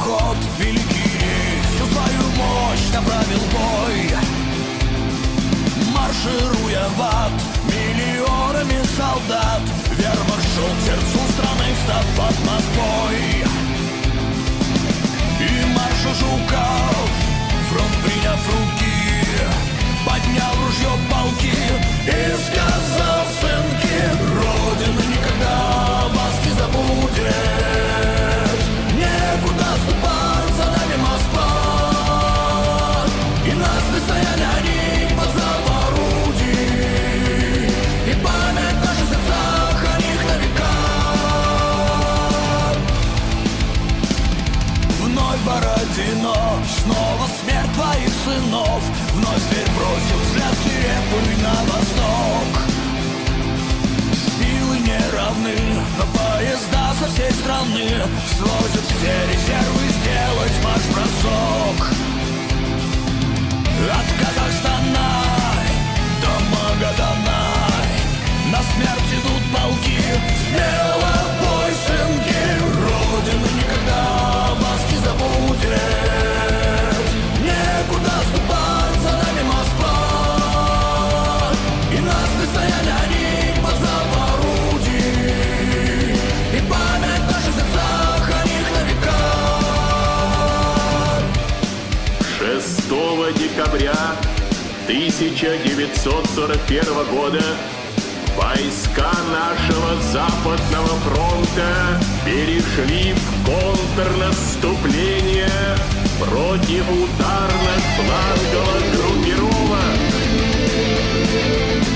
поход, великий рейс всю свою мощь направил в бой. Маршируя в ад миллионами солдат, вермахт шел к сердцу страны, встав под Москвой. И маршал Жуков, фронт приняв в руки, поднял ружье полки и сказал: сынки, Родина никогда вас не забудет. Некуда ступать, за нами Москва, и нас предстоят они под залпом орудий, и память в наших сердцах о них на века. Вновь Бородино, снова смерть твоих сынов, вновь зверь бросил взгляд свирепый на восток. Силы не равны, но поезда со всей страны свозят все резервы сделать марш-бросок. От Казахстана до Магадана на смерть идут полки. Смело бой, сынки, Родина никогда вас не забудет. Некуда ступать, за нами Москва, и нас предстоят они под залпом орудий, и память в наших сердцах о них на века. 6 декабря 1941 года войска нашего Западного фронта перешли в контрнаступление против ударных фланговых группировок.